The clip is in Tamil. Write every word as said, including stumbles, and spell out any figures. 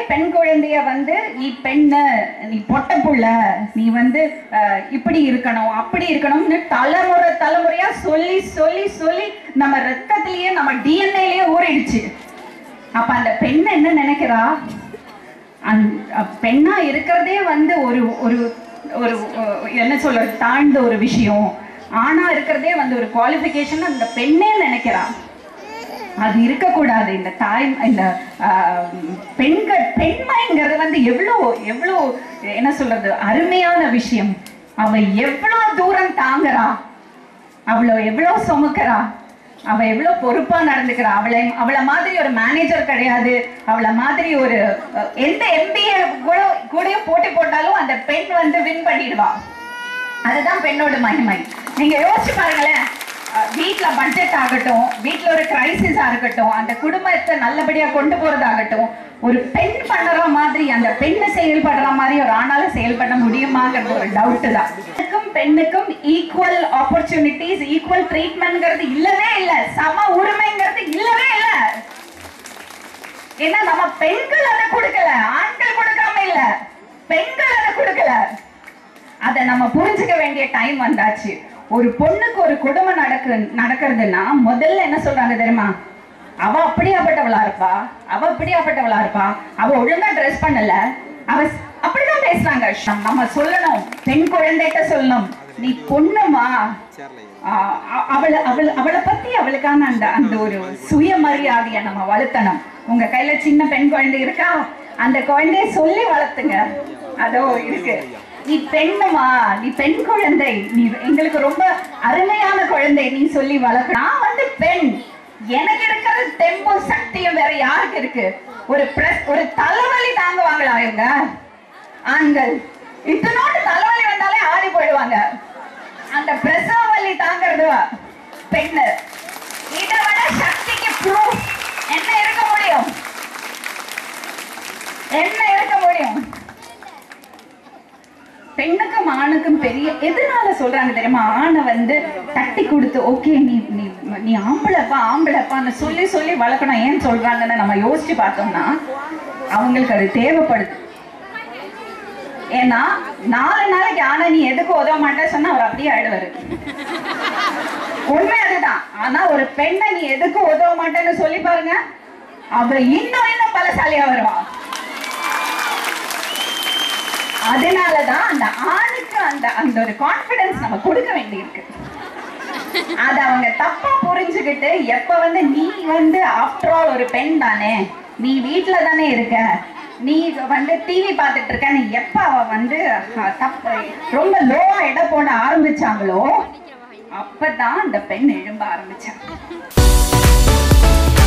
பெண் குழந்தைய வந்து நீ பெண்ணு, நீ பொட்ட புள்ள, நீ வந்து இப்படி இருக்கணும் அப்படி இருக்கணும்னு தலைமுறை தலைமுறையா சொல்லி சொல்லி சொல்லி நம்ம ரத்தத்திலேயே நம்ம டிஎன்ஏலயே ஊறிடுச்சு. அப்ப அந்த பெண் என்ன நினைக்கிறா, அந்த பெண்ணா இருக்கிறதே வந்து ஒரு ஒரு ஒரு என்ன சொல்றது தாழ்ந்த ஒரு விஷயம், ஆணா இருக்கிறதே வந்து ஒரு குவாலிஃபிகேஷன் அந்த பெண்ணே நினைக்கிறா. அது இருக்கக்கூடாது. இந்த தாய் இந்த பெண்கள் பெண்மைங்கிறது வந்து எவ்வளோ எவ்வளோ என்ன சொல்றது அருமையான விஷயம். அவ எவ்வளோ தூரம் தாங்குறா, அவ்வளோ எவ்வளோ சுமக்கிறா, அவ எவ்வளோ பொறுப்பா நடந்துக்கிறா. அவளை அவளை மாதிரி ஒரு மேனேஜர் கிடையாது, அவளை மாதிரி ஒரு எந்த எம்பிஏ கூட கூட போட்டி போட்டாலும் அந்த பெண் வந்து வின் பண்ணிடுவா. அதுதான் பெண்ணோட மகிமை. நீங்க யோசிச்சு பாருங்களேன், வீட்டுல பட்ஜெட் ஆகட்டும், வீட்டுல ஒரு கிரைசிஸா இருக்கட்டும், அந்த குடும்பத்தை நல்லபடியா கொண்டு போறதாகட்டும், ஒரு பெண் பண்ற மாதிரி அந்த பெண்ணை செயல்படுற மாதிரி ஒரு ஆணால செயல்பட முடியுமாங்கிறது ஒரு டவுட் தான். பெண்ணுக்கும் ஈக்குவல் ஆப்பர்ச்சுனிட்டிஸ், ஈக்குவல் ட்ரீட்மெண்ட்ங்கிறது இல்லவே இல்லை, சம உரிமைங்கிறது இல்லவே இல்லை. ஏன்னா நம்ம பெண்கள் அதை கொடுக்கல, ஆண்கள் கொடுக்காம இல்ல, பெண்கள் அதை கொடுக்கல. அதை நம்ம புரிஞ்சுக்க வேண்டிய டைம் வந்தாச்சு. ஒரு பொண்ணுக்கு ஒரு கொடுமை நடக்கு நடக்கிறதுனா முதல்ல என்ன சொல்றாங்க தெரியுமா, அவ அப்படியாப்பட்டவளா இருப்பா, அவ அப்படியாப்பட்டவளா இருப்பா, அவ ஒழுங்கா ட்ரெஸ் பண்ணல, அவ அப்படிதான் பேசுறாங்க. நம்ம சொல்லணும், பெண் குழந்தைகிட்ட சொல்லணும், நீ பொண்ணுமா, அவளை அவள் அவளை பத்தி அவளுக்கான அந்த அந்த ஒரு சுயமரியாதையை நம்ம வளர்த்தணும். உங்க கையில சின்ன பெண் குழந்தை இருக்கா, அந்த குழந்தைய சொல்லி வளர்த்துங்க. அதோ இருக்கு, நீ பெண்ணுமா, நீ பெண் குழந்தை, நீ எங்களுக்கு ரொம்ப அருமையான குழந்தை, நீ சொல்லி வளர்க்க. நான் வந்து பெண், எனக்கு இருக்கிற தெம்பு சக்தியும் வேற யாருக்கு இருக்கு? ஒரு பிரஸ் ஒரு தலைவலி தாங்குவாங்களா இவங்க ஆண்கள்? இத்தனோடு தலைவலி வந்தாலே ஆடி போயிடுவாங்க. அந்த பிரசவ வலி தாங்கிறது பெண்ணு. இதை விட சக்திக்கு ப்ரூஃப் என்ன இருக்க முடியும்? என்ன இருக்க முடியும்? பெண்ணுக்கும் ஆணுக்கும் பெரிய எதனால சொல்றாங்க தெரியுமா, ஆணை வந்து தட்டி கொடுத்து ஓகே நீ நீ நீ ஆம்பளைப்பா ஆம்பளைப்பான்னு சொல்லி சொல்லி வளர்க்கணும். ஏன் சொல்றாங்கன்னு நம்ம யோசிச்சு பார்த்தோம்னா அவங்களுக்கு அது தேவைப்படுது. ஏன்னா நாலு நாளைக்கு ஆனா நீ எதுக்கு உதவ மாட்டேன்னு சொன்னா அவர் அப்படியே ஆயிடுவாரு. உண்மை அதுதான். ஆனா ஒரு பெண்ணை நீ எதுக்கு உதவ மாட்டேன்னு சொல்லி பாருங்க, அவ இன்னும் இன்னும் பலசாலியா வருவான். அதனாலதான் அந்த ஆணுக்கு அந்த அந்த ஒரு கான்பிடன்ஸ் நம்ம கொடுக்க வேண்டியிருக்கு. அத அவங்க தப்பா புரிஞ்சுக்கிட்டு எப்ப வந்து நீ வந்து ஆஃப்டர் ஆல் ஒரு பெண் தானே, நீ வீட்டுல தானே இருக்க, நீ வந்து டிவி பார்த்துட்டு இருக்க, நீ எப்ப அவ வந்து தப்பு ரொம்ப லோவா எடை போட ஆரம்பிச்சாங்களோ அப்பதான் அந்த பெண் எழும்ப ஆரம்பிச்சாங்க.